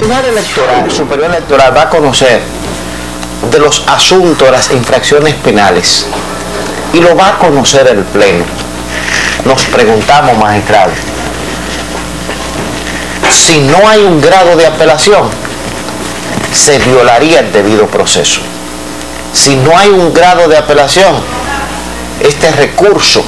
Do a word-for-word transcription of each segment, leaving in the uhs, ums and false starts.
Tribunal Electoral, Superior Electoral va a conocer de los asuntos, las infracciones penales, y lo va a conocer el Pleno. Nos preguntamos, magistrado, si no hay un grado de apelación, se violaría el debido proceso. Si no hay un grado de apelación, este recurso,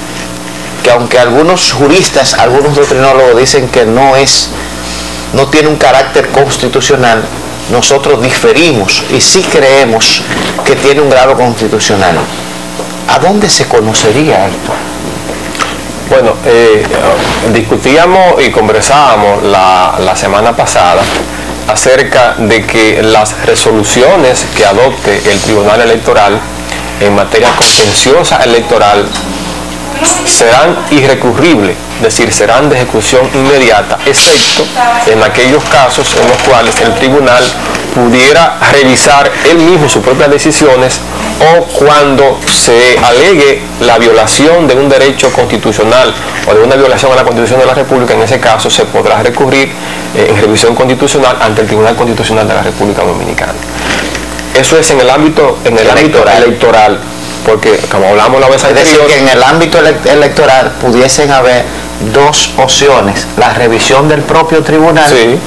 que aunque algunos juristas, algunos doctrinólogos dicen que no es, no tiene un carácter constitucional, nosotros diferimos y sí creemos que tiene un grado constitucional. ¿A dónde se conocería esto? Bueno, eh, discutíamos y conversábamos la, la semana pasada acerca de que las resoluciones que adopte el Tribunal Electoral en materia contenciosa electoral serán irrecurribles, es decir, serán de ejecución inmediata, excepto en aquellos casos en los cuales el tribunal pudiera revisar él mismo sus propias decisiones, o cuando se alegue la violación de un derecho constitucional o de una violación a la Constitución de la República. En ese caso se podrá recurrir eh, en revisión constitucional ante el Tribunal Constitucional de la República Dominicana. Eso es en el ámbito, en el ámbito electoral, porque como hablamos la vez anterior, es decir, que en el ámbito ele electoral pudiesen haber dos opciones: la revisión del propio tribunal, sí,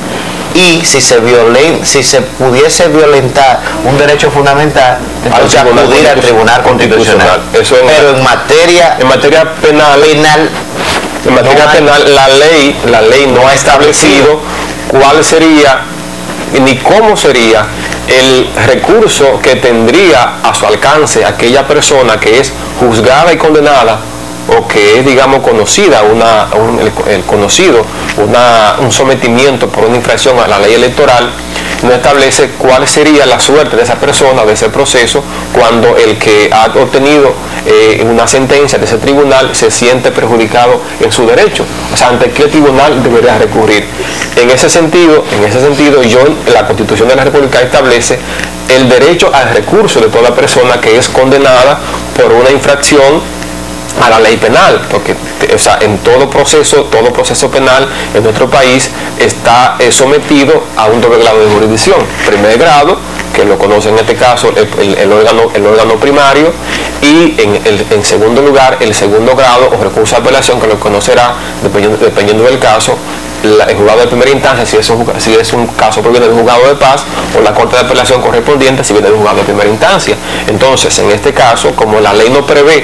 y si se violen, si se pudiese violentar un derecho fundamental, entonces al acudir al Tribunal Constitucional. Eso en Pero en materia en materia penal, penal en materia no hay, penal la ley la ley no, no ha establecido cuál sería ni cómo sería el recurso que tendría a su alcance aquella persona que es juzgada y condenada, o que es, digamos, conocida, una, un, el, el conocido, una, un sometimiento por una infracción a la ley electoral. No establece cuál sería la suerte de esa persona, de ese proceso, cuando el que ha obtenido eh, una sentencia de ese tribunal se siente perjudicado en su derecho. O sea, ¿ante qué tribunal debería recurrir? En ese sentido, en ese sentido, yo, la Constitución de la República establece el derecho al recurso de toda persona que es condenada por una infracción a la ley penal, porque o sea, en todo proceso, todo proceso penal en nuestro país está eh, sometido a un doble grado de jurisdicción. Primer grado, que lo conoce en este caso el, el, el, órgano, el órgano primario, y en, el, en segundo lugar el segundo grado o recurso de apelación, que lo conocerá, dependiendo, dependiendo del caso, la, el juzgado de primera instancia, si es, un, si es un caso proviene del juzgado de paz, o la corte de apelación correspondiente si viene del juzgado de primera instancia. Entonces, en este caso, como la ley no prevé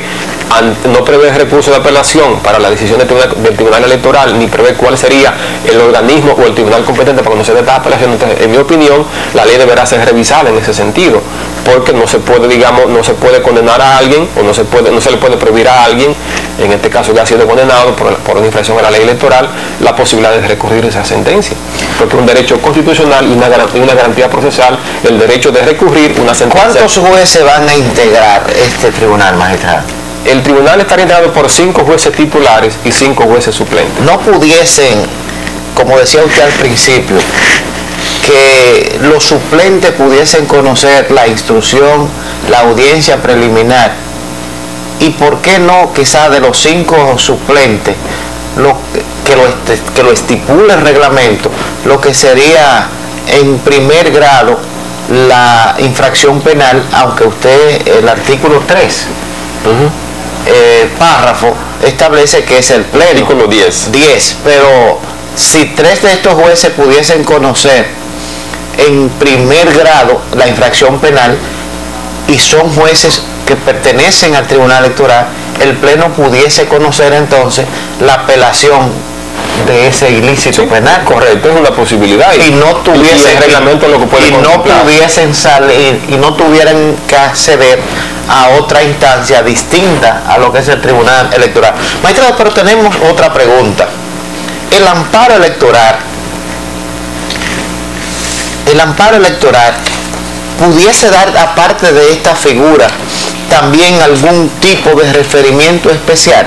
no prevé recurso de apelación para la decisión del tribunal, del tribunal electoral, ni prevé cuál sería el organismo o el tribunal competente para conocer estas apelaciones, entonces, en mi opinión, la ley deberá ser revisada en ese sentido, porque no se puede, digamos, no se puede condenar a alguien, o no se puede, no se le puede prohibir a alguien, en este caso que ha sido condenado por, por una infracción a la ley electoral, la posibilidad de recurrir esa sentencia, porque es un derecho constitucional y una garantía, una garantía procesal, el derecho de recurrir una sentencia. ¿Cuántos jueces van a integrar este tribunal, magistrado? El tribunal está integrado por cinco jueces titulares y cinco jueces suplentes. ¿No pudiesen, como decía usted al principio, que los suplentes pudiesen conocer la instrucción, la audiencia preliminar? ¿Y por qué no, quizás de los cinco suplentes, lo, que, lo, que lo estipule el reglamento, lo que sería en primer grado la infracción penal, aunque usted, el artículo tres, uh-huh. Eh, párrafo, establece que es el pleno. Artículo diez. diez, pero si tres de estos jueces pudiesen conocer en primer grado la infracción penal y son jueces que pertenecen al Tribunal Electoral, el Pleno pudiese conocer entonces la apelación de ese ilícito sí, penal. Correcto, es una posibilidad. Y, y no tuviesen, y reglamento lo que puede y no pudiesen salir y no tuvieran que acceder a otra instancia distinta a lo que es el Tribunal Electoral. Magistrado, pero tenemos otra pregunta. El amparo electoral, el amparo electoral pudiese dar, aparte de esta figura, también algún tipo de referimiento especial.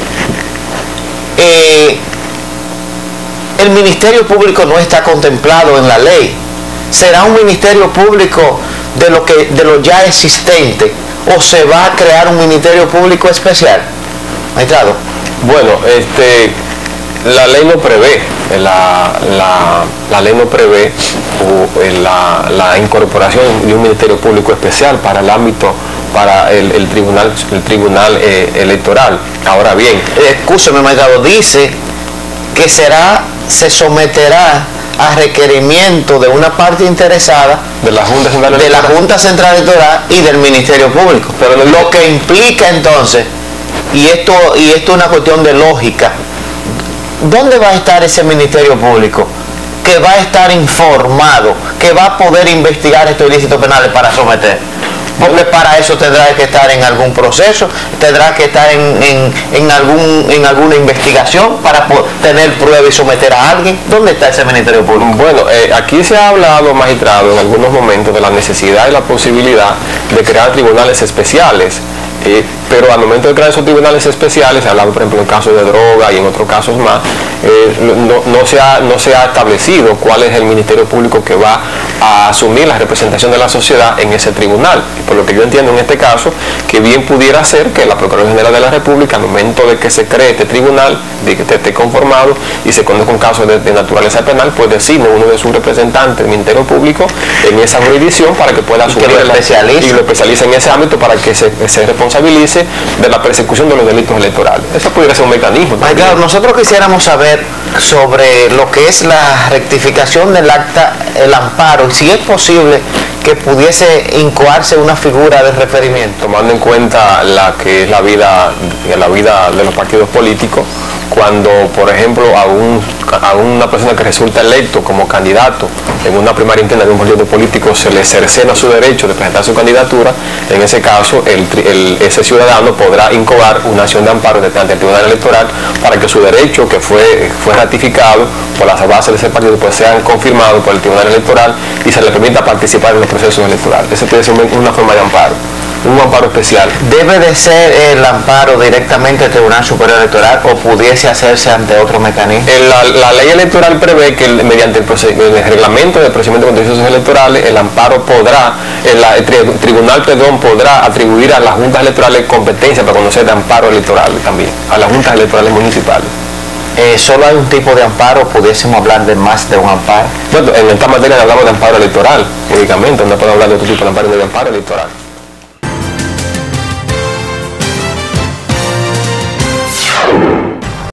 Eh, el Ministerio Público no está contemplado en la ley. ¿Será un Ministerio Público de lo que de lo ya existente, o se va a crear un Ministerio Público especial? Magistrado. Bueno, este La ley no prevé, la, la, la ley no prevé uh, la, la incorporación de un Ministerio Público especial para el ámbito, para el, el tribunal, el tribunal eh, electoral. Ahora bien, escúcheme, Mercado, dice que será, se someterá a requerimiento de una parte interesada de la Junta Central de la Junta Central Electoral y del Ministerio Público. Pero lo, lo que implica entonces, y esto, y esto es una cuestión de lógica, ¿dónde va a estar ese Ministerio Público que va a estar informado, que va a poder investigar estos ilícitos penales para someter? Porque para eso tendrá que estar en algún proceso, tendrá que estar en, en, en, algún, en alguna investigación para tener prueba y someter a alguien. ¿Dónde está ese Ministerio Público? Bueno, eh, aquí se ha hablado, magistrado, en algunos momentos de la necesidad y la posibilidad de crear tribunales especiales. Eh, pero al momento de crear esos tribunales especiales, hablando por ejemplo en casos de droga y en otros casos más, eh, no, no, se ha, no se ha establecido cuál es el Ministerio Público que va a asumir la representación de la sociedad en ese tribunal. Y por lo que yo entiendo en este caso, que bien pudiera ser que la Procuraduría General de la República, al momento de que se cree este tribunal, de que esté conformado y se conozca un caso de, de naturaleza penal, pues designe uno de sus representantes del Ministerio Público en esa jurisdicción para que pueda asumir y, la, y lo especialice en ese ámbito para que se, se responsabilice de la persecución de los delitos electorales. Eso pudiera ser un mecanismo. Ay, claro, nosotros quisiéramos saber sobre lo que es la rectificación del acta, el amparo, y si es posible que pudiese incoarse una figura de referimiento. Tomando en cuenta la que es la vida, la vida de los partidos políticos, cuando, por ejemplo, a, un, a una persona que resulta electo como candidato en una primaria interna de un partido político se le cercena su derecho de presentar su candidatura, en ese caso el, el, ese ciudadano podrá incoar una acción de amparo ante el Tribunal Electoral para que su derecho, que fue, fue ratificado por las bases de ese partido, pues sean confirmados por el Tribunal Electoral y se le permita participar en los procesos electorales. Esa puede ser una forma de amparo, un amparo especial. ¿Debe de ser el amparo directamente al Tribunal Superior Electoral o pudiese hacerse ante otro mecanismo? La, la ley electoral prevé que el, mediante el, el reglamento de procedimiento contenciosos electorales, el amparo podrá, el, el tri, tribunal perdón, podrá atribuir a las juntas electorales competencia para conocer de amparo electoral también, a las juntas electorales municipales. Eh, solo hay un tipo de amparo, pudiésemos hablar de más de un amparo. Bueno, en esta materia hablamos de amparo electoral únicamente, no podemos hablar de otro tipo de amparo, de amparo electoral.